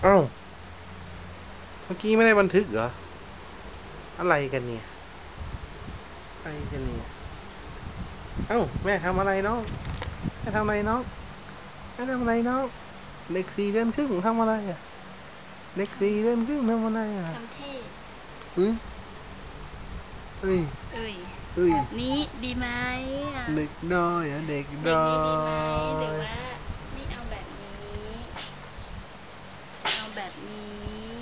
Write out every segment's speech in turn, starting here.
เอ้าเมื่อกี้ไม่ได้บันทึกเหรออะไรกันเนี่ยอะไรกันเนี่ยเอ้าแม่ทำอะไรน้องแม่ทำอะไรน้องแม่ทำอะไรน้องเด็กสี่เดือนครึ่งทำอะไรอ่ะเด็กสี่เดือนครึ่งทำอะไรอ่ะทำเท่อือเฮ้ยเอ้ยเฮ้ยแบบนี้ดีไหมอ่ะเด็กน้อยอ่ะเด็กแบบน้อนี้ดีไหมหรือยว่าไม่เอาแบบนี้จะเอาแบบนี้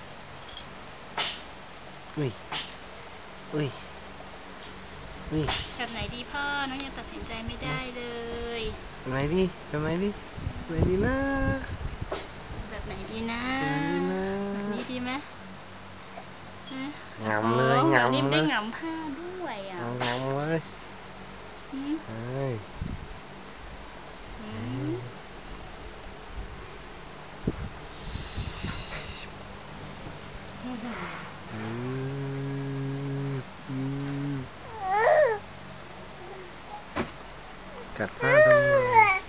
อุ้ยอุ้ยอุ้ยแบบไหนดีพ่อน้องยังตัดสินใจไม่ได้เลยทำไงดีทำไงดีทำไงดีนะแบบไหนดีนะทำไงดีนะแบบนี้ดีไหมฮะโอ้งำเลยแบบนี้งำเลยได้หงำผ้าด้วยอ่ะงำเลยอืมเฮ้ยอืเฮ้มยอืมอืมกัดผ้าทำไม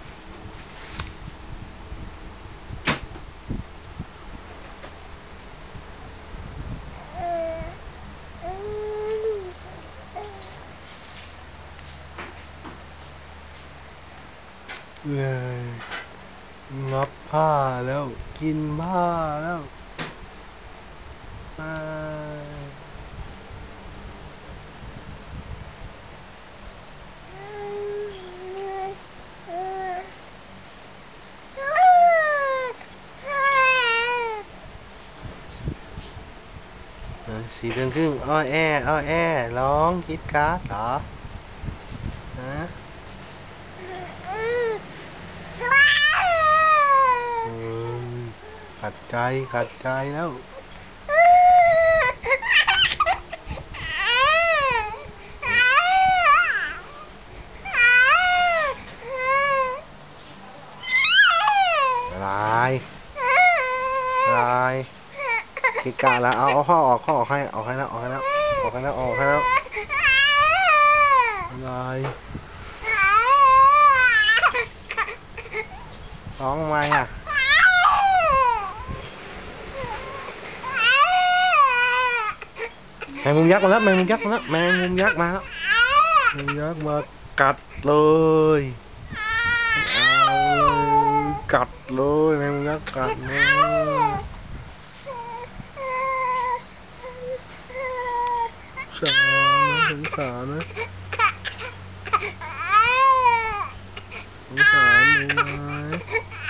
เลยงับผ้าแล้วกินผ้าแล้วไปสี่เดือนครึ่งอ้อแออ้อแอร้องคิดการ์ดเหรอฮะอืมขัดใจขัดใจแล้วลายลายคิดการ์ดแล้วเอาข้อออกข้อออกให้ออกให้แล้วออกให้แล้วออกให้แล้วออกให้แล้วลายร้องทำไมอ่ะแมงมุมยักษ์มาแล้วแมงมุมยักษ์มาแล้วแมงมุมยักษ์มาแล้วแมงมุมยักษ์มากัดเลยเอาเลยกัดเลยแมงมุมยักษ์กัดเลยสงสารนะสงสารหนูไหม